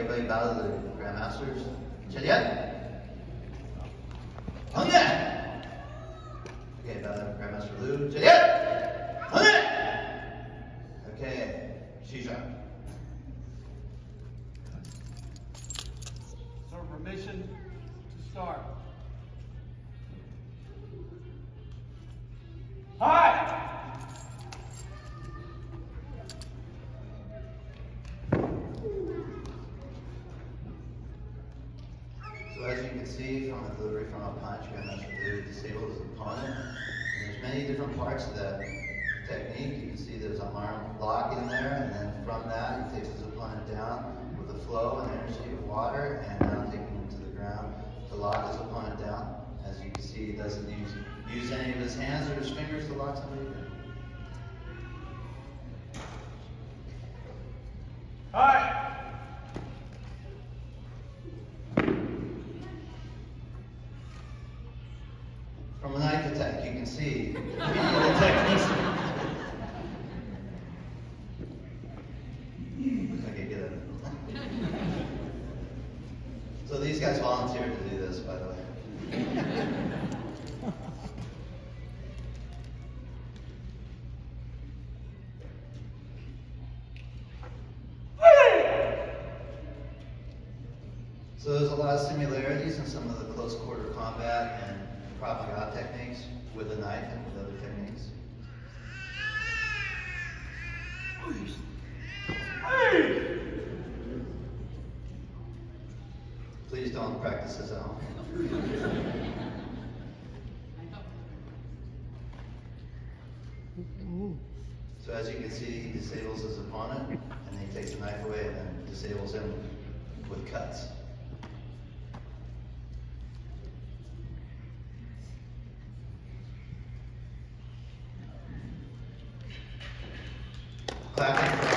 everybody bow to the Grandmasters. Chelia. Hongye. Okay, bow to Grandmaster Liu. Chelia. Hongye. Okay, Shisha. So permission to start. Hi! So as you can see from the delivery from a punch, Grandmaster Liu disabled his opponent. And there's many different parts to that technique. You can see there's an arm lock in there, and then from that he takes his opponent down with the flow and energy of water, and now taking him to the ground to lock his opponent down. As you can see, he doesn't use any of his hands or his fingers to lock somebody down. Hi! From a knife attack, you can see the techniques. Okay, get it. So these guys volunteered to do this, by the way. So there's a lot of similarities in some of the close quarter combat and Krav Maga techniques with a knife and with other techniques. Please don't practice this at home. So as you can see, he disables his opponent, and then he takes the knife away and then disables him with cuts. Clapping.